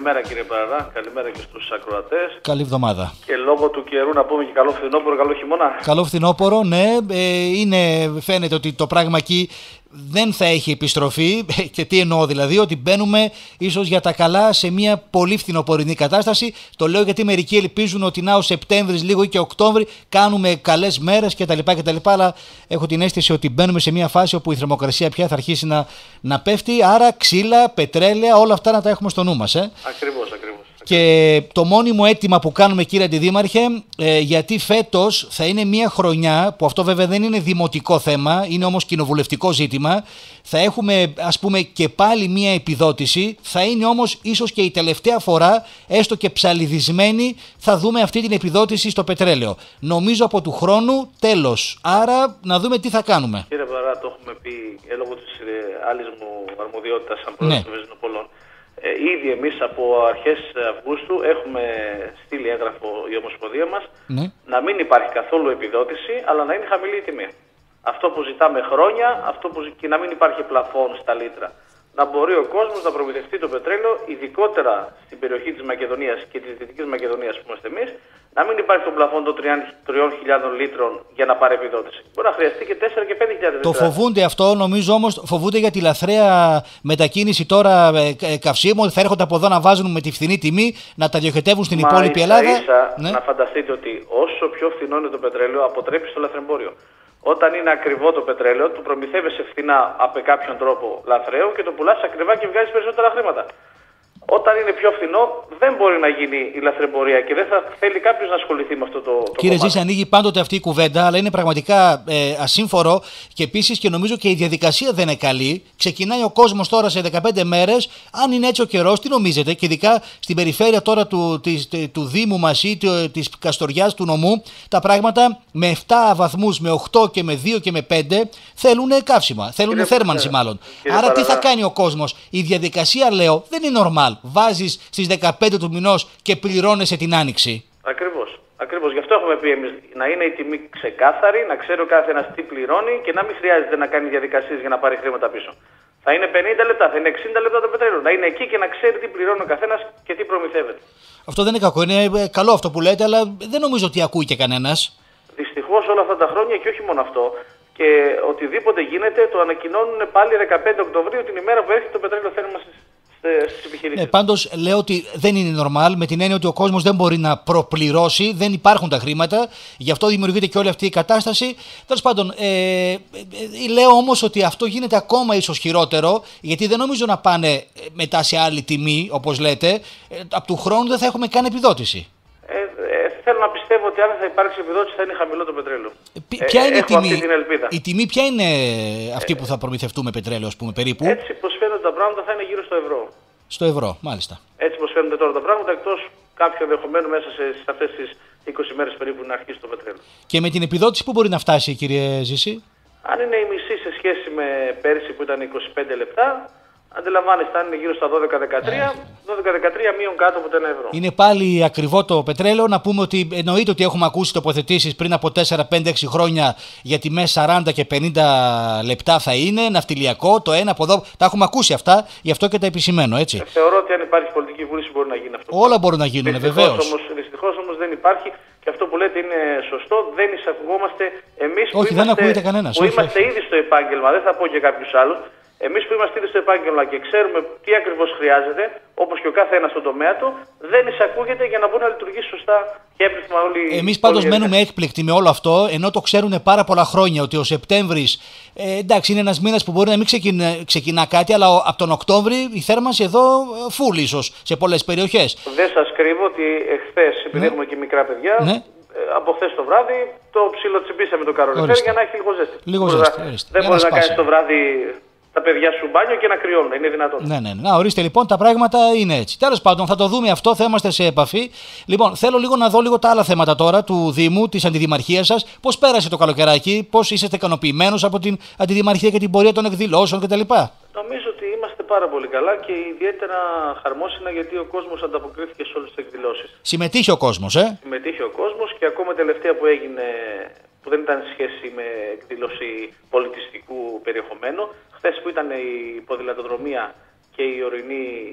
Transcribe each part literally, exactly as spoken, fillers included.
Καλημέρα κύριε Παραδά, καλημέρα και στους ακροατές. Καλή εβδομάδα. Και λόγω του καιρού να πούμε και καλό φθινόπωρο, καλό χειμώνα. Καλό φθινόπωρο, ναι. Ε, είναι, φαίνεται ότι το πράγμα εκεί δεν θα έχει επιστροφή. Και τι εννοώ δηλαδή, ότι μπαίνουμε ίσως για τα καλά σε μια πολύ φθινοπορεινή κατάσταση. Το λέω γιατί μερικοί ελπίζουν ότι να ο Σεπτέμβρης, λίγο ή και Οκτώβρη, κάνουμε καλές μέρες κτλ. κτλ. Αλλά έχω την αίσθηση ότι μπαίνουμε σε μια φάση όπου η θερμοκρασία πια θα αρχίσει να, να πέφτει. Άρα ξύλα, πετρέλαια, όλα αυτά να τα έχουμε στο νου μας. Ε. Ακριβώς, ακριβώς. Και το μόνιμο αίτημα που κάνουμε, κύριε Αντιδήμαρχε, ε, γιατί φέτος θα είναι μια χρονιά που αυτό βέβαια δεν είναι δημοτικό θέμα, είναι όμως κοινοβουλευτικό ζήτημα. Θα έχουμε, ας πούμε, και πάλι μια επιδότηση, θα είναι όμως ίσως και η τελευταία φορά, έστω και ψαλιδισμένη, θα δούμε αυτή την επιδότηση στο πετρέλαιο. Νομίζω από του χρόνου τέλος. Άρα να δούμε τι θα κάνουμε. Κύριε Βαρά, το έχουμε πει ε, λόγω της ε, άλλης μου αρμοδιότητας σαν πρόεδρος ναι. των Βεζινοπολών. Ε, ήδη εμείς από αρχές Αυγούστου έχουμε στείλει έγγραφο η Ομοσπονδία μας ναι. να μην υπάρχει καθόλου επιδότηση, αλλά να είναι χαμηλή η τιμή. Αυτό που ζητάμε χρόνια, αυτό που, και να μην υπάρχει πλαφόν στα λίτρα. Να μπορεί ο κόσμος να προμηθευτεί το πετρέλαιο, ειδικότερα στην περιοχή της Μακεδονίας και της Δυτικής Μακεδονίας που είμαστε εμείς, να μην υπάρχει το πλαφόν των τριών χιλιάδων λίτρων για να πάρει επιδότηση. Μπορεί να χρειαστεί και τέσσερα και πέντε χιλιάδες λίτρα. Το φοβούνται αυτό, νομίζω όμως φοβούνται για τη λαθρέα μετακίνηση τώρα ε, καυσίμων, ότι θα έρχονται από εδώ να βάζουν με τη φθηνή τιμή, να τα διοχετεύουν στην Μα υπόλοιπη ίσα, Ελλάδα. Ίσα, ναι. Να φανταστείτε ότι όσο πιο φθηνό είναι το πετρέλαιο, αποτρέπει στο λαθρεμπόριο. Όταν είναι ακριβό το πετρέλαιο, του προμηθεύεσαι φθηνά από κάποιον τρόπο λαθρέο και το πουλάς ακριβά και βγάζεις περισσότερα χρήματα. Όταν είναι πιο φθηνό, δεν μπορεί να γίνει η λαθρεμπορία και δεν θα θέλει κάποιος να ασχοληθεί με αυτό το, το Κύριε κομμάτι. Ζήση, ανοίγει πάντοτε αυτή η κουβέντα, αλλά είναι πραγματικά ε, ασύμφορο και επίσης και νομίζω και η διαδικασία δεν είναι καλή. Ξεκινάει ο κόσμος τώρα σε δεκαπέντε μέρες. Αν είναι έτσι ο καιρός, τι νομίζετε, και ειδικά στην περιφέρεια τώρα του, της, του Δήμου μας ή της Καστοριάς, του νομού, τα πράγματα με επτά βαθμούς, με οκτώ και με δύο και με πέντε θέλουν καύσιμα, θέλουν Κύριε θέρμανση Κύριε μάλλον. Κύριε Άρα Παραδά. τι θα κάνει ο κόσμος? Η διαδικασία, λέω, δεν είναι normal. Βάζεις στις δεκαπέντε του μηνός και πληρώνεσαι την άνοιξη. Ακριβώς. Ακριβώς. Γι' αυτό έχουμε πει εμείς να είναι η τιμή ξεκάθαρη, να ξέρει ο κάθε ένας τι πληρώνει και να μην χρειάζεται να κάνει διαδικασίες για να πάρει χρήματα πίσω. Θα είναι πενήντα λεπτά, θα είναι εξήντα λεπτά το πετρέλαιο. Να είναι εκεί και να ξέρει τι πληρώνει ο καθένας και τι προμηθεύεται. Αυτό δεν είναι κακό. Είναι καλό αυτό που λέτε, αλλά δεν νομίζω ότι ακούει και κανένας. Δυστυχώς όλα αυτά τα χρόνια και όχι μόνο αυτό. Και οτιδήποτε γίνεται το ανακοινώνουν πάλι δεκαπέντε Οκτωβρίου, την ημέρα που έρχεται το πετρέλαιο θέρμανσης στις επιχειρήσεις. Ε, πάντως λέω ότι δεν είναι normal, με την έννοια ότι ο κόσμος δεν μπορεί να προπληρώσει, δεν υπάρχουν τα χρήματα, γι' αυτό δημιουργείται και όλη αυτή η κατάσταση. Τέλος πάντων, ε, ε, ε, λέω όμως ότι αυτό γίνεται ακόμα ίσως χειρότερο, γιατί δεν νομίζω να πάνε μετά σε άλλη τιμή, όπως λέτε, ε, από του χρόνου δεν θα έχουμε καν επιδότηση. Ε, ε, θέλω να πιστεύω ότι αν θα υπάρξει επιδότηση θα είναι χαμηλό το πετρέλαιο. Ε, ποια είναι ε, η τιμή, αυτή την ελπίδα. η τιμή ποια είναι αυτή ε, που θα προμηθευτούμε πετρέλαιο, ας πούμε, περίπου? Έτσι πως φαίνονται τα πράγματα θα είναι γύρω στο ευρώ. Στο ευρώ, μάλιστα. Έτσι πως φαίνονται τώρα τα πράγματα, εκτός κάποιο ενδεχομένου μέσα σε, σε αυτές τις είκοσι μέρες περίπου να αρχίσει το πετρέλαιο. Και με την επιδότηση που μπορεί να φτάσει, κύριε Ζήση? Αν είναι η μισή σε σχέση με πέρσι που ήταν είκοσι πέντε λεπτά, αντιλαμβάνεστε, αν είναι γύρω στα δώδεκα δεκατρία, δώδεκα δεκατρία μείον κάτω από το ένα ευρώ. Είναι πάλι ακριβό το πετρέλαιο. Να πούμε ότι εννοείται ότι έχουμε ακούσει τοποθετήσεις πριν από τέσσερα, πέντε, έξι χρόνια για τιμές σαράντα και πενήντα λεπτά θα είναι, ναυτιλιακό, το ένα από εδώ. Τα έχουμε ακούσει αυτά, γι' αυτό και τα επισημαίνω, έτσι. Ε, θεωρώ ότι αν υπάρχει πολιτική βούληση μπορεί να γίνει αυτό. Όλα μπορούν να γίνουν, βεβαίως. Δυστυχώς όμως δεν υπάρχει και αυτό που λέτε είναι σωστό. Δεν εισακουγόμαστε εμείς που, όχι, είμαστε, δεν κανένας, που όχι, είμαστε όχι. ήδη στο επάγγελμα. Δεν θα πω και κάποιους άλλους. Εμείς που είμαστε ήδη στο επάγγελμα και ξέρουμε τι ακριβώς χρειάζεται, όπως και ο κάθε ένας στον τομέα του, δεν εισακούγεται για να μπορεί να λειτουργήσει σωστά και εύρυθμα όλοι. Εμείς πάντως μένουμε έκπληκτοι με όλο αυτό, ενώ το ξέρουν πάρα πολλά χρόνια ότι ο Σεπτέμβρης, ε, εντάξει, είναι ένας μήνας που μπορεί να μην ξεκινά, ξεκινά κάτι, αλλά ο, από τον Οκτώβρη η θέρμανση εδώ φουλ ίσως σε πολλές περιοχές. Δεν σας κρύβω ότι εχθές, επειδή ναι. έχουμε και μικρά παιδιά, ναι. από χθες το βράδυ το ψιλοτσιμπήσαμε το καρονιφέρ για να έχει λίγο ζέστη. Λίγο ζέστη, ορίστε. Δεν μπορεί να, να κάνει το βράδυ τα παιδιά σου μπάνιο και να κρυώνουν. Είναι δυνατόν. Ναι, ναι, ναι. Να, ορίστε λοιπόν, τα πράγματα είναι έτσι. Τέλος πάντων, θα το δούμε αυτό, θα είμαστε σε επαφή. Λοιπόν, θέλω λίγο να δω λίγο τα άλλα θέματα τώρα του Δήμου, της Αντιδημαρχίας σας. Πώς πέρασε το καλοκαιράκι, πώς είσαστε ικανοποιημένος από την Αντιδημαρχία και την πορεία των εκδηλώσεων κτλ. Νομίζω ότι είμαστε πάρα πολύ καλά και ιδιαίτερα χαρμόσυνα γιατί ο κόσμος ανταποκρίθηκε σε όλες τις εκδηλώσεις. Συμμετείχε ο κόσμος, ε? Συμμετείχε ο κόσμος και ακόμα τελευταία που έγινε, που δεν ήταν σχέση με εκδήλωση πολιτιστικού περιεχομένου, χθες που ήταν η ποδηλατοδρομία και η ορεινή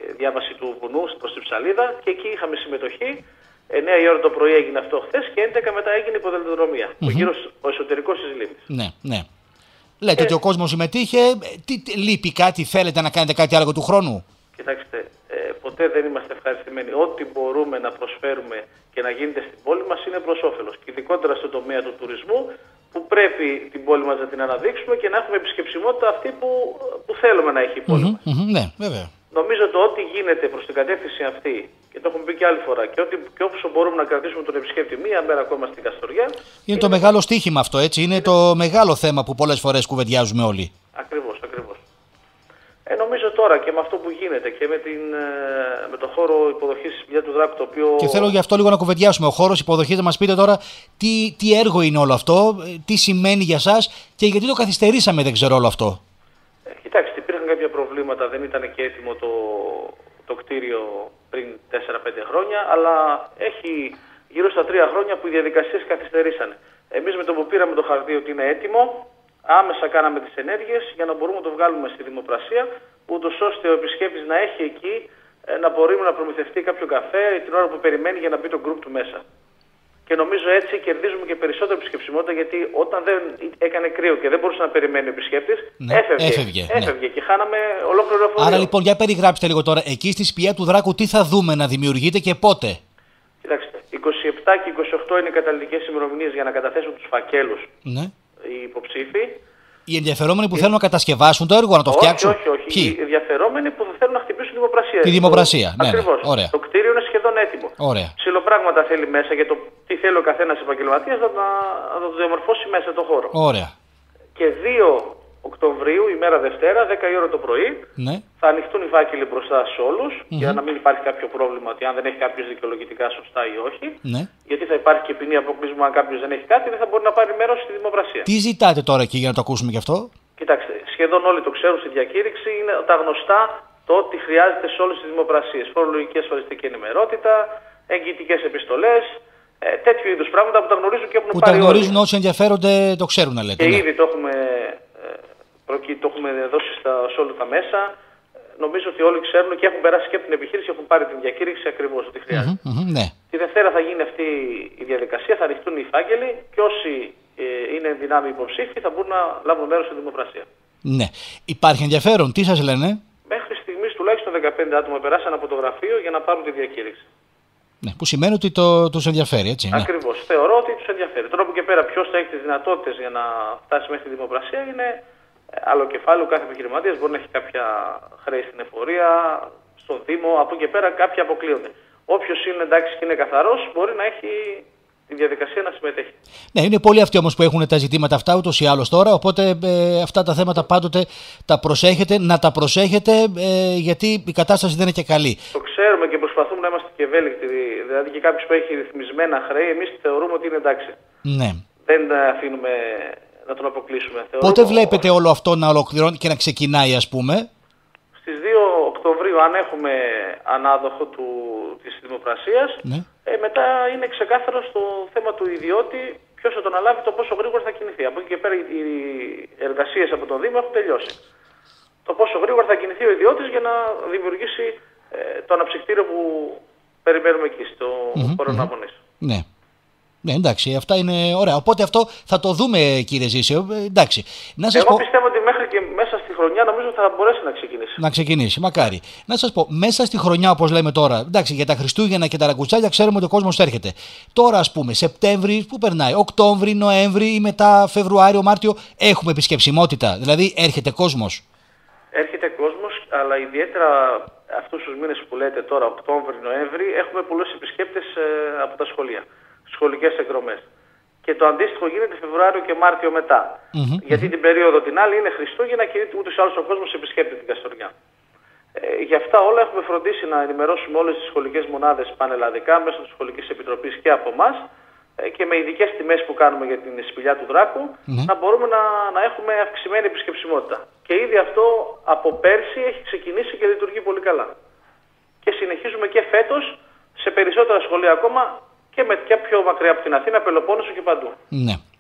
διάβαση του βουνού προς την Ψαλίδα και εκεί είχαμε συμμετοχή. εννιά η ώρα το πρωί έγινε αυτό χθες και έντεκα μετά έγινε υποδελτοδρομία. Mm-hmm. Ο γύρος, ο εσωτερικός της Λίμνης. Ναι, ναι. Λέτε ε, ότι ο κόσμος συμμετείχε. Τι, τι, λείπει κάτι, θέλετε να κάνετε κάτι άλλο του χρόνου? Κοιτάξτε, ε, ποτέ δεν είμαστε ευχαριστημένοι. Ό,τι μπορούμε να προσφέρουμε και να γίνεται στην πόλη μας είναι προς όφελος. Και ειδικότερα στον τομέα του τουρισμού, που πρέπει την πόλη μας να την αναδείξουμε και να έχουμε επισκεψιμότητα αυτή που, που θέλουμε να έχει η πόλη mm-hmm, μας. Mm-hmm, ναι, βέβαια. Νομίζω ότι ό,τι γίνεται προς την κατεύθυνση αυτή, και το έχουμε πει και άλλη φορά, και, ότι, και όσο μπορούμε να κρατήσουμε τον επισκέπτη μία μέρα ακόμα στην Καστοριά. Είναι, είναι το μεγάλο στοίχημα αυτό, έτσι. Είναι, είναι το μεγάλο θέμα που πολλές φορές κουβεντιάζουμε όλοι. Ακριβώς, ακριβώς. Ε, νομίζω τώρα και με αυτό που γίνεται και με, την, με το χώρο υποδοχής της Σπηλιά του Δράκου, το οποίο... Και θέλω γι' αυτό λίγο να κουβεντιάσουμε. Ο χώρος υποδοχής, να μας πείτε τώρα τι, τι έργο είναι όλο αυτό, τι σημαίνει για σας και γιατί το καθυστερήσαμε, δεν ξέρω όλο αυτό. Ε, κοιτάξτε, υπήρχαν κάποια προβλήματα, δεν ήταν και έτοιμο το, το κτίριο πριν τέσσερα πέντε χρόνια, αλλά έχει γύρω στα τρία χρόνια που οι διαδικασίες καθυστερήσανε. Εμείς με το που πήραμε το χαρτί ότι είναι έτοιμο, άμεσα κάναμε τις ενέργειες για να μπορούμε να το βγάλουμε στη δημοπρασία, ούτως ώστε ο επισκέπτης να έχει εκεί, να μπορεί να προμηθευτεί κάποιο καφέ την ώρα που περιμένει για να μπει το γκρουπ του μέσα. Και νομίζω έτσι κερδίζουμε και περισσότερη επισκεψιμότητα, γιατί όταν δεν έκανε κρύο και δεν μπορούσε να περιμένει ο επισκέπτης, ναι, έφευγε, έφευγε, έφευγε ναι. Και χάναμε ολόκληρο λεωφορείο. Άρα λοιπόν, για περιγράψτε λίγο τώρα, εκεί στη Σπηλιά του Δράκου τι θα δούμε να δημιουργείται και πότε? Κοιτάξτε, είκοσι επτά και είκοσι οκτώ είναι οι καταλυτικές ημερομηνίες για να καταθέσουν τους φακέλους, ναι, οι υποψήφοι. Οι ενδιαφερόμενοι που ε... θέλουν να κατασκευάσουν το έργο, να το όχι, φτιάξουν. Όχι, όχι, όχι. Οι ενδιαφερόμενοι που θα θέλουν να χτυπήσουν τη δημοπρασία. Τη δημοπρασία, το... ναι, Ακριβώς. Ναι, ωραία. Το κτίριο είναι σχεδόν έτοιμο. Ωραία. Ψιλοπράγματα θέλει μέσα για το τι θέλει ο καθένας επαγγελματίας να, να το διαμορφώσει μέσα το χώρο. Ωραία. Και δύο Οκτωβρίου, ημέρα Δευτέρα, δέκα η ώρα το πρωί, ναι, θα ανοιχτούν οι φάκελοι μπροστά σε όλους, mm-hmm, για να μην υπάρχει κάποιο πρόβλημα ότι αν δεν έχει κάποιος δικαιολογητικά σωστά ή όχι. Ναι. Γιατί θα υπάρχει και ποινή αποκλεισμού αν κάποιος δεν έχει κάτι, δεν θα μπορεί να πάρει μέρος στη δημοπρασία. Τι ζητάτε τώρα εκεί για να το ακούσουμε γι' αυτό? Κοιτάξτε, σχεδόν όλοι το ξέρουν στη διακήρυξη, είναι τα γνωστά το ότι χρειάζεται σε όλες τις δημοπρασίες. Φορολογική ασφαλιστική ενημερότητα, εγγυητικές επιστολές, ε, τέτοιου είδους πράγματα που τα γνωρίζουν και έχουν που πάρει. Που τα γνωρίζουν όλοι. Όσοι ενδιαφέρονται το ξέρουν, να λέτε. Και ναι. ήδη το έχουμε, ε, προκύ, το έχουμε δώσει στα, σε όλα τα μέσα. Νομίζω ότι όλοι ξέρουν και έχουν περάσει και από την επιχείρηση, έχουν πάρει την διακήρυξη ακριβώς ότι χρειάζεται. Mm-hmm, mm-hmm, ναι. Τη Δευτέρα θα γίνει αυτή η διαδικασία, θα ανοιχτούν οι φάκελοι και όσοι ε, είναι δυνάμοι υποψήφοι θα μπορούν να λάβουν μέρος στη δημοπρασία. Ναι. Υπάρχει ενδιαφέρον, τι σας λένε? Μέχρι στιγμής τουλάχιστον δεκαπέντε άτομα περάσαν από το γραφείο για να πάρουν τη διακήρυξη. Ναι, που σημαίνει ότι το, τους ενδιαφέρει, έτσι. Ναι. Ακριβώς. Θεωρώ ότι τους ενδιαφέρει. Τώρα που και πέρα ποιος θα έχει τις δυνατότητες για να φτάσει μέχρι τη δημοπρασία είναι άλλο κεφάλαιο. Κάθε επιχειρηματίας μπορεί να έχει κάποια χρέη στην εφορία, στον Δήμο, από εκεί και πέρα κάποιοι αποκλείονται. Όποιος είναι εντάξει και είναι καθαρός μπορεί να έχει τη διαδικασία να συμμετέχει. Ναι, είναι πολλοί αυτοί όμως που έχουν τα ζητήματα αυτά ούτως ή άλλως τώρα, οπότε ε, αυτά τα θέματα πάντοτε τα προσέχετε, να τα προσέχετε ε, γιατί η κατάσταση δεν είναι και καλή. Το ξέρουμε και προσπαθούμε να είμαστε και ευέλικτοι, δηλαδή και κάποιος που έχει ρυθμισμένα χρέη, εμείς θεωρούμε ότι είναι εντάξει. Ναι. Δεν αφήνουμε να τον αποκλείσουμε. Θεωρούμε... Πότε βλέπετε όλο αυτό να ολοκληρώνει και να ξεκινάει, ας πούμε? Στις δύο Οκτωβρίου, αν έχουμε ανάδοχο του, της δημοπρασίας, ναι, ε, μετά είναι ξεκάθαρο στο θέμα του ιδιώτη ποιος θα τον αναλάβει, το πόσο γρήγορα θα κινηθεί. Από εκεί και πέρα οι εργασίες από τον Δήμο έχουν τελειώσει. Το πόσο γρήγορα θα κινηθεί ο ιδιώτης για να δημιουργήσει ε, το αναψυκτήριο που περιμένουμε εκεί στο mm-hmm, χώρο mm-hmm. αναμονής. Ναι. Ναι, εντάξει, αυτά είναι ωραία. Οπότε αυτό θα το δούμε, κύριε Ζήσιο. Εντάξει. Να σας Εγώ πω... πιστεύω ότι μέχρι και μέσα στη χρονιά νομίζω θα μπορέσει να ξεκινήσει. Να ξεκινήσει, μακάρι. Να σας πω, μέσα στη χρονιά, όπως λέμε τώρα, εντάξει, για τα Χριστούγεννα και τα ραγκουτσάκια ξέρουμε ότι ο κόσμος έρχεται. Τώρα, ας πούμε, Σεπτέμβρη, πού περνάει, Οκτώβρη, Νοέμβρη ή μετά Φεβρουάριο, Μάρτιο, έχουμε επισκεψιμότητα. Δηλαδή, έρχεται κόσμος. Έρχεται κόσμος, αλλά ιδιαίτερα αυτούς τους μήνες που λέτε τώρα, Οκτώβρη, Νοέμβρη, έχουμε πολλούς επισκέπτες ε, από τα σχολεία. Σχολικές εκδρομές. Και το αντίστοιχο γίνεται Φεβρουάριο και Μάρτιο μετά. Mm-hmm, γιατί mm-hmm. την περίοδο την άλλη είναι Χριστούγεννα και ούτως ή άλλως ο κόσμος επισκέπτεται την Καστοριά. Ε, γι' αυτά όλα έχουμε φροντίσει να ενημερώσουμε όλες τις σχολικές μονάδες πανελλαδικά μέσω της Σχολικής Επιτροπής και από εμάς ε, και με ειδικές τιμές που κάνουμε για την Σπηλιά του Δράκου mm-hmm. να μπορούμε να, να έχουμε αυξημένη επισκεψιμότητα. Και ήδη αυτό από πέρσι έχει ξεκινήσει και λειτουργεί πολύ καλά. Και συνεχίζουμε και φέτος σε περισσότερα σχολεία ακόμα. Και με και πιο μακριά από την Αθήνα, Πελοπόννησο και παντού. Ναι.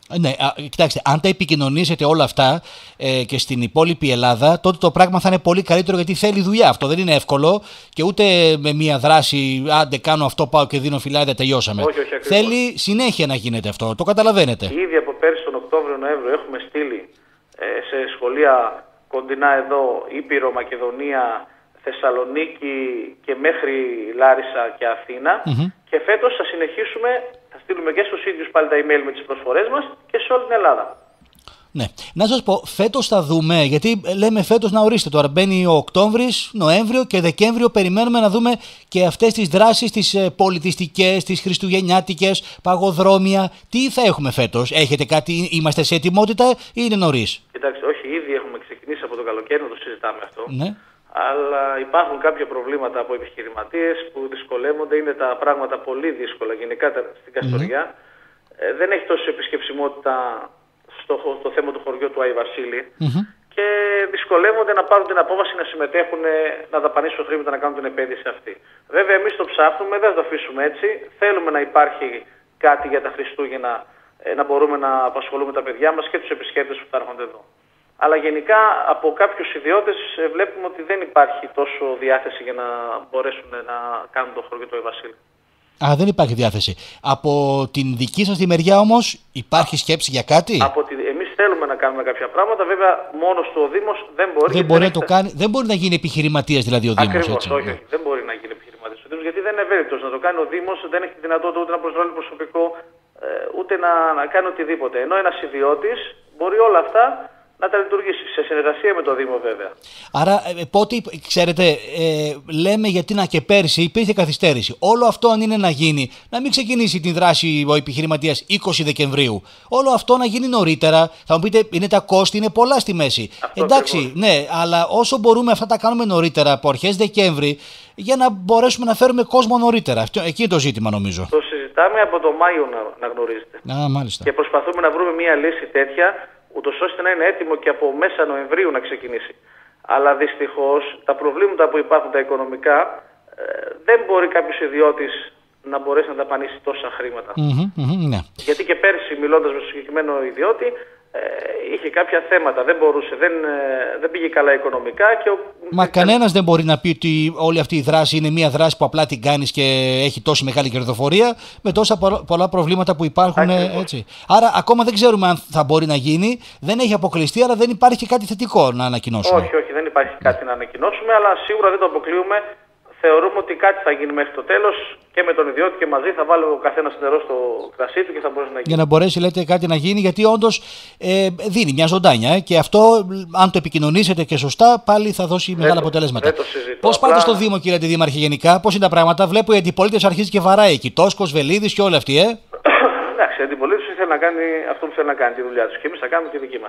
Ναι, α, κοιτάξτε, αν τα επικοινωνήσετε όλα αυτά ε, και στην υπόλοιπη Ελλάδα, τότε το πράγμα θα είναι πολύ καλύτερο, γιατί θέλει δουλειά. Αυτό δεν είναι εύκολο και ούτε με μία δράση, άντε κάνω αυτό, πάω και δίνω φυλάδια, τελειώσαμε. Όχι, όχι, θέλει συνέχεια να γίνεται αυτό, το καταλαβαίνετε. Ήδη από πέρσι τον Οκτώβριο-Νοέμβριο έχουμε στείλει ε, σε σχολεία κοντινά εδώ, Ήπειρο, Μακεδονία, Θεσσαλονίκη και μέχρι Λάρισα και Αθήνα. Mm-hmm. Και φέτος θα συνεχίσουμε, θα στείλουμε και στους ίδιους πάλι τα email με τις προσφορές μας και σε όλη την Ελλάδα. Ναι. Να σας πω, φέτος θα δούμε, γιατί λέμε φέτος να ορίστε τώρα, μπαίνει ο Οκτώβρης, Νοέμβριο και Δεκέμβριο, περιμένουμε να δούμε και αυτές τις δράσεις, τις πολιτιστικές, τις χριστουγεννιάτικες, παγοδρόμια. Τι θα έχουμε φέτος, έχετε κάτι, είμαστε σε ετοιμότητα ή είναι νωρίς? Κοιτάξτε, όχι, ήδη έχουμε ξεκινήσει από το καλοκαίρι να το συζητάμε αυτό. Ναι. Αλλά υπάρχουν κάποια προβλήματα από επιχειρηματίες που δυσκολεύονται, είναι τα πράγματα πολύ δύσκολα γενικά στην Καστοριά. Mm-hmm. Ε, δεν έχει τόση επισκεψιμότητα στο, στο θέμα του χωριού του Άι Βασίλη mm-hmm. και δυσκολεύονται να πάρουν την απόφαση να συμμετέχουν, να δαπανίσουν χρήματα να κάνουν την επένδυση αυτή. Βέβαια, εμείς το ψάχνουμε, δεν θα το αφήσουμε έτσι. Θέλουμε να υπάρχει κάτι για τα Χριστούγεννα, ε, να μπορούμε να απασχολούμε τα παιδιά μας και τους επισκέπτες που θα έρχονται εδώ. Αλλά γενικά από κάποιους ιδιώτες βλέπουμε ότι δεν υπάρχει τόσο διάθεση για να μπορέσουν να κάνουν το χωριό του Άι Βασίλη. Α, δεν υπάρχει διάθεση. Από την δική σας τη μεριά όμως υπάρχει σκέψη για κάτι? Από τη... Εμείς θέλουμε να κάνουμε κάποια πράγματα, βέβαια μόνος του ο Δήμος δεν μπορεί. Δεν μπορεί, να, το έχει... κάνει... δεν μπορεί να γίνει επιχειρηματίας δηλαδή ο Δήμος. Ακριβώς, έτσι, όχι, ναι. όχι, δεν μπορεί να γίνει επιχειρηματίας ο Δήμος, γιατί δεν είναι ευέλικτος να το κάνει ο Δήμος, δεν έχει τη δυνατότητα ούτε να προσβάλλει προσωπικό, ούτε να, να κάνει οτιδήποτε. Ενώ ένας ιδιώτης μπορεί όλα αυτά να τα λειτουργήσει, σε συνεργασία με το Δήμο βέβαια. Άρα ε, πότε, ξέρετε, ε, λέμε γιατί να και πέρσι υπήρχε καθυστέρηση. Όλο αυτό αν είναι να γίνει, να μην ξεκινήσει την δράση ο επιχειρηματίας είκοσι Δεκεμβρίου. Όλο αυτό να γίνει νωρίτερα. Θα μου πείτε, είναι τα κόστη, είναι πολλά στη μέση. Αυτό εντάξει, ακριβώς. Ναι, αλλά όσο μπορούμε αυτά τα κάνουμε νωρίτερα, από αρχές Δεκέμβρη, για να μπορέσουμε να φέρουμε κόσμο νωρίτερα. Αυτό, εκεί είναι το ζήτημα νομίζω. Το συζητάμε από το Μάιο να, να γνωρίζετε. Α, μάλιστα. Και προσπαθούμε να βρούμε μια λύση τέτοια, ούτως ώστε να είναι έτοιμο και από μέσα Νοεμβρίου να ξεκινήσει. Αλλά δυστυχώς τα προβλήματα που υπάρχουν τα οικονομικά ε, δεν μπορεί κάποιος ιδιώτης να μπορέσει να δαπανίσει τόσα χρήματα. Mm-hmm, mm-hmm, ναι. Γιατί και πέρσι, μιλώντας με τον συγκεκριμένο ιδιώτη, ε, είχε κάποια θέματα, δεν μπορούσε, δεν, ε, δεν πήγε καλά οικονομικά. Και ο... Μα κανένας δεν μπορεί να πει ότι όλη αυτή η δράση είναι μια δράση που απλά την κάνεις και έχει τόση μεγάλη κερδοφορία, με τόσα πολλά προβλήματα που υπάρχουν. Έτσι. Άρα ακόμα δεν ξέρουμε αν θα μπορεί να γίνει, δεν έχει αποκλειστεί, αλλά δεν υπάρχει και κάτι θετικό να ανακοινώσουμε. Όχι, όχι, δεν υπάρχει κάτι να ανακοινώσουμε, αλλά σίγουρα δεν το αποκλείουμε. Θεωρούμε ότι κάτι θα γίνει μέχρι το τέλος και με τον ιδιώτη και μαζί θα βάλει ο καθένας νερό στο κρασί του και θα μπορέσει να γίνει. Για να μπορέσει, λέτε, κάτι να γίνει, γιατί όντως ε, δίνει μια ζωντάνια ε, και αυτό, αν το επικοινωνήσετε και σωστά, πάλι θα δώσει δεν μεγάλα το, αποτελέσματα. Πώς απλά... πάτε στο Δήμο, κύριε Αντιδήμαρχε, γενικά, πώς είναι τα πράγματα? Βλέπω η αντιπολίτευση αρχίζει και βαράει εκεί. Τόσκος, Βελίδης και όλοι αυτοί, ε. Εντάξει, η αντιπολίτευση θέλει να κάνει αυτό που θέλει να κάνει, τη δουλειά του. Και εμείς θα κάνουμε τη δική μας.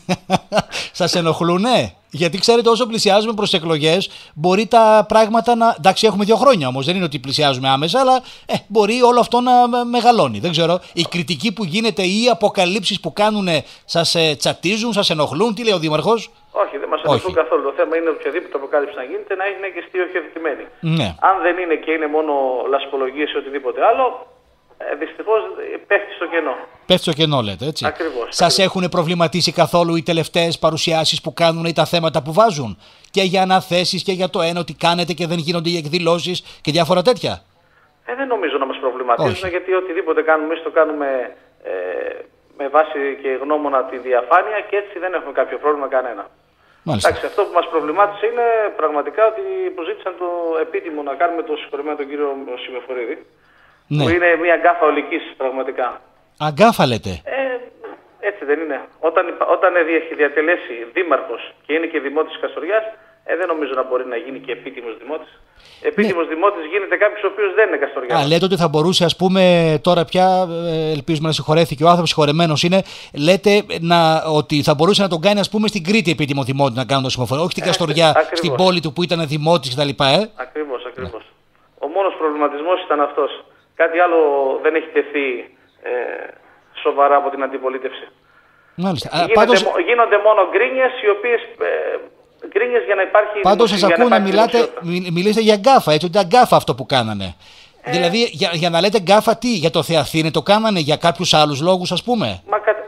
Σας ενοχλούνε? Γιατί ξέρετε, όσο πλησιάζουμε προς εκλογές, μπορεί τα πράγματα να. Εντάξει, έχουμε δύο χρόνια όμως, δεν είναι ότι πλησιάζουμε άμεσα, αλλά ε, μπορεί όλο αυτό να μεγαλώνει. Δεν ξέρω. Η κριτική που γίνεται ή οι αποκαλύψεις που κάνουν σας ε, τσατίζουν, σας ενοχλούν? Τι λέει ο Δήμαρχος? Όχι, δεν μας ενοχλούν καθόλου. Το θέμα είναι οποιαδήποτε αποκάλυψη να γίνεται να είναι και στοιχειοθετημένη. Ναι. Αν δεν είναι και είναι μόνο λασπολογίες ή οτιδήποτε άλλο, ε, δυστυχώς πέφτει στο κενό. Πέφτει στο κενό, λέτε, έτσι. Ακριβώς. Σας έχουν προβληματίσει καθόλου οι τελευταίες παρουσιάσεις που κάνουν ή τα θέματα που βάζουν? Και για αναθέσεις και για το ένα, ότι κάνετε και δεν γίνονται οι εκδηλώσεις και διάφορα τέτοια? Ε, δεν νομίζω να μας προβληματίζουν, όχι. Γιατί οτιδήποτε κάνουμε εμείς το κάνουμε ε, με βάση και γνώμονα τη διαφάνεια και έτσι δεν έχουμε κάποιο πρόβλημα κανένα. Μάλιστα. Εντάξει, αυτό που μας προβλημάτισε είναι πραγματικά ότι που ζήτησαν το επίτιμο να κάνουμε το συγχωρεμένο τον κύριο Σιμεφορίδη. Ναι. Που είναι μια γκάφα ολικής πραγματικά. Αγκάφα λέτε? Ε, έτσι δεν είναι. Όταν, όταν έχει διατελέσει δήμαρχος και είναι και δημότης της Καστοριάς, ε, δεν νομίζω να μπορεί να γίνει και επίτιμος δημότης. Επίτιμος ναι. δημότης γίνεται κάποιος ο οποίος δεν είναι Καστοριάς. Α, λέτε ότι θα μπορούσε, ας πούμε, τώρα πια, ελπίζουμε να συγχωρέθηκε ο άνθρωπος, συγχωρεμένος είναι, λέτε να, ότι θα μπορούσε να τον κάνει, ας πούμε, στην Κρήτη επίτιμο δημότη να κάνουν το συμμοφορία, όχι στην Καστοριά, ε, στην πόλη του που ήταν δημότης κτλ. Ε? Ακριβώς, ακριβώς. Ναι. Ο μόνος προβληματισμός ήταν αυτός. Κάτι άλλο δεν έχει τεθεί ε, σοβαρά από την αντιπολίτευση. Μάλιστα. Γίνονται, Πάντως... γίνονται μόνο γκρίνιες, οι οποίες ε, γκρίνιες για να υπάρχει... Πάντως σας ακούω να μιλάτε, μι, μιλήσετε για γκάφα, έτσι, ότι ήταν γκάφα αυτό που κάνανε. Ε... Δηλαδή για, για να λέτε γκάφα τι, για το Θεαθήνε το κάνανε, για κάποιους άλλους λόγους, ας πούμε? Μα, κα,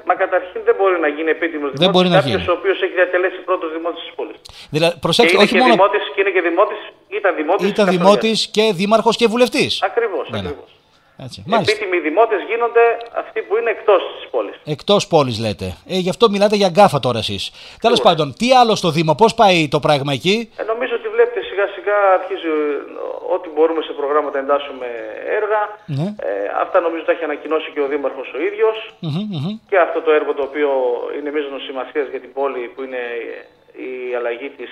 Μα καταρχήν δεν μπορεί να γίνει επίτιμος δημότης κάποιος ο οποίος έχει διατελέσει πρώτος δημότης της πόλης. Δηλαδή, προσέξτε, και είναι όχι και μόνο. Δημότης, και είναι και δημότης, ήταν δημότης. Ήταν δημότης και δήμαρχος και βουλευτής. Ακριβώς. Ναι, ναι. ακριβώς. Έτσι, επίτιμοι δημότες γίνονται αυτοί που είναι εκτός της πόλης. Εκτός πόλης λέτε. Ε, γι' αυτό μιλάτε για γκάφα τώρα εσείς. Τέλος πάντων, τι άλλο στο Δήμο, πώς πάει το πράγμα εκεί? Ε, νομίζω ότι βλέπετε σιγά σιγά αρχίζει ό,τι μπορούμε σε προγράμματα εντάσσουμε έργα. Ναι. Ε, αυτά νομίζω τα έχει ανακοινώσει και ο Δήμαρχος ο ίδιος. Mm-hmm, mm-hmm. Και αυτό το έργο το οποίο είναι μείζωνος σημασίας για την πόλη, που είναι η αλλαγή της,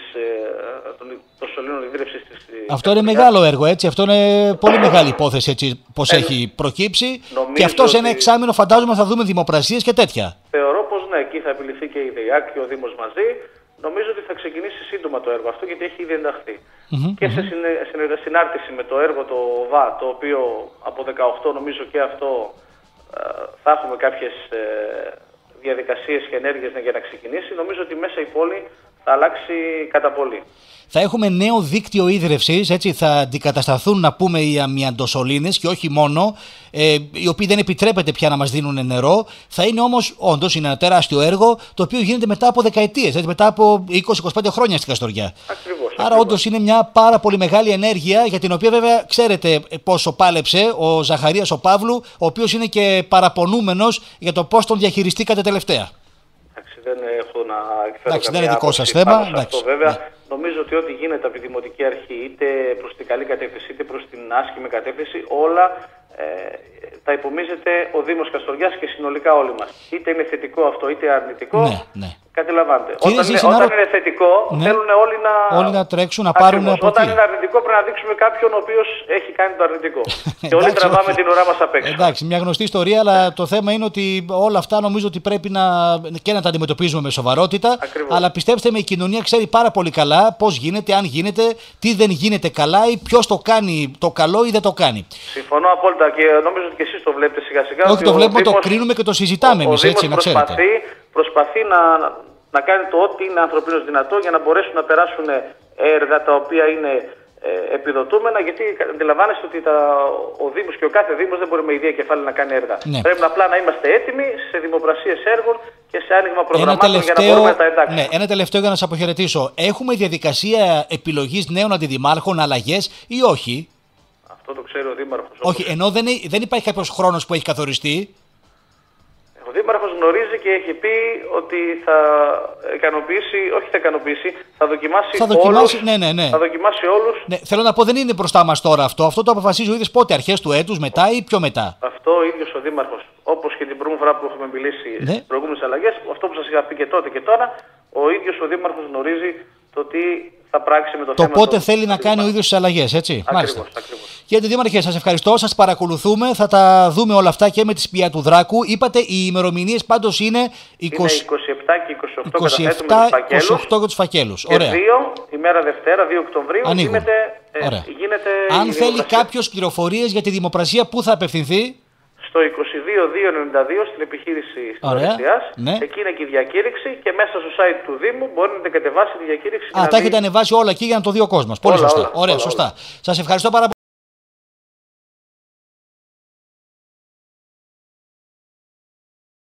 των σωλήνων ιδρύευσης της. Αυτό είναι μεγάλο έργο, έτσι. Αυτό είναι πολύ μεγάλη υπόθεση, έτσι, πώς ε, έχει προκύψει. Και αυτό σε ένα ότι... εξάμηνο φαντάζομαι θα δούμε δημοπρασίες και τέτοια. Θεωρώ πως ναι, εκεί θα επιληθεί και η ΔΕΙΑΚ και ο Δήμος μαζί. Νομίζω ότι θα ξεκινήσει σύντομα το έργο αυτό, γιατί έχει ήδη ενταχθεί. Mm-hmm, και σε mm-hmm. συνάρτηση με το έργο το ΒΑ, το οποίο από δεκαοκτώ νομίζω και αυτό ε, θα έχουμε κάποιες ε, διαδικασίες και ενέργειες για να ξεκινήσει. Νομίζω ότι μέσα η πόλη θα αλλάξει κατά πολύ. Θα έχουμε νέο δίκτυο ίδρευσης, έτσι, θα αντικατασταθούν, να πούμε, οι αμυαντοσωλήνες και όχι μόνο, ε, οι οποίοι δεν επιτρέπεται πια να μας δίνουν νερό. Θα είναι όμως, όντως, είναι ένα τεράστιο έργο, το οποίο γίνεται μετά από δεκαετίες, έτσι, μετά από είκοσι με είκοσι πέντε χρόνια στην Καστοριά. Ακριβώς. Άρα, όντως, είναι μια πάρα πολύ μεγάλη ενέργεια, για την οποία βέβαια ξέρετε πόσο πάλεψε ο Ζαχαρίας ο Παύλου, ο οποίος είναι και παραπονούμενος για το πώς τον διαχειριστήκατε τελευταία. Δεν έχω να εκφέρω εντάξει, δεν είναι δικό σας θέμα. Αυτό, βέβαια. Ναι. Νομίζω ότι ό,τι γίνεται από τη Δημοτική Αρχή, είτε προς την καλή κατεύθυνση, είτε προς την άσχημη κατεύθυνση, όλα ε, τα υπομίζεται ο Δήμος Καστοριάς και συνολικά όλοι μας. Είτε είναι θετικό αυτό, είτε αρνητικό. Ναι, ναι. Καταλαβαίνετε. Όταν, είναι, Συνάρο... όταν είναι θετικό, ναι. θέλουν όλοι να... όλοι να τρέξουν, να πάρουν Ακριβώς. από Όταν εκεί. είναι αρνητικό, πρέπει να δείξουμε κάποιον ο οποίος έχει κάνει το αρνητικό. Και όλοι τραβάμε την ουρά μας απ' έξω. Εντάξει, μια γνωστή ιστορία, αλλά το θέμα είναι ότι όλα αυτά νομίζω ότι πρέπει να, και να τα αντιμετωπίζουμε με σοβαρότητα. Ακριβώς. Αλλά πιστέψτε με, η κοινωνία ξέρει πάρα πολύ καλά πώς γίνεται, αν γίνεται, τι δεν γίνεται καλά ή ποιος το κάνει το καλό ή δεν το κάνει. Συμφωνώ απόλυτα και νομίζω ότι και εσείς το βλέπετε σιγά σιγά. Όχι, το βλέπουμε, Δήμος, το κρίνουμε και το συζητάμε εμείς, έτσι, να ξέρετε. Προσπαθεί, προσπαθεί να. να κάνει το ό,τι είναι ανθρωπίνως δυνατό για να μπορέσουν να περάσουν έργα τα οποία είναι ε, επιδοτούμενα, γιατί αντιλαμβάνεστε ότι τα, ο Δήμος και ο κάθε Δήμος δεν μπορεί με ιδέα κεφάλαια να κάνει έργα. Ναι. Πρέπει απλά να είμαστε έτοιμοι σε δημοπρασίες έργων και σε άνοιγμα προγραμμάτων για να μπορούμε να τα εντάξουμε. Ναι, ένα τελευταίο για να σας αποχαιρετήσω. Έχουμε διαδικασία επιλογής νέων αντιδημάρχων, αλλαγές ή όχι? Αυτό το ξέρει ο Δήμαρχος. Όχι, όπως... ενώ δεν, δεν υπάρχει κάποιος χρόνος που έχει καθοριστεί. Ο Δήμαρχος γνωρίζει και έχει πει ότι θα ικανοποιήσει, όχι θα ικανοποιήσει, θα δοκιμάσει, θα δοκιμάσει όλους. Ναι, ναι, ναι. Θα δοκιμάσει όλους. Ναι, θέλω να πω, δεν είναι μπροστά μας τώρα αυτό. Αυτό το αποφασίζει ο ίδιος πότε, αρχές του έτους, μετά ή πιο μετά? Αυτό ο ίδιος ο Δήμαρχος, όπως και την προηγούμενη φορά που έχουμε μιλήσει ναι. στις προηγούμενες αλλαγές, αυτό που σας είχα πει και τότε και τώρα, ο ίδιος ο Δήμαρχος γνωρίζει το τι θα πράξει με το, το θέμα. Το πότε θέλει να κάνει ο ίδιος τις αλλαγές, έτσι. Ακριβώς, ακριβώς. Κύριε Δήμαρχε, σας ευχαριστώ, σας παρακολουθούμε, θα τα δούμε όλα αυτά και με τη Σπία του Δράκου. Είπατε οι ημερομηνίες πάντως είναι είκοσι... είκοσι επτά και είκοσι οκτώ είκοσι επτά για τους φακέλους. Και δύο, ημέρα Δευτέρα, δύο Οκτωβρίου, γίνεται, ε, γίνεται... Αν θέλει κάποιος πληροφορίες για τη δημοπρασία, πού θα απευθυνθεί? Στο είκοσι δύο δύο ενενήντα δύο στην επιχείρηση Συνοδευτιάς. Ναι. Εκεί είναι και η διακήρυξη και μέσα στο site του Δήμου μπορεί να κατεβάσει τη διακήρυξη. Α, τα έχετε ανεβάσει όλα εκεί για να το δει ο κόσμος. Πολύ όλα, σωστά. Όλα, Ωραία, όλα, σωστά. Όλα. Σας ευχαριστώ πάρα πολύ.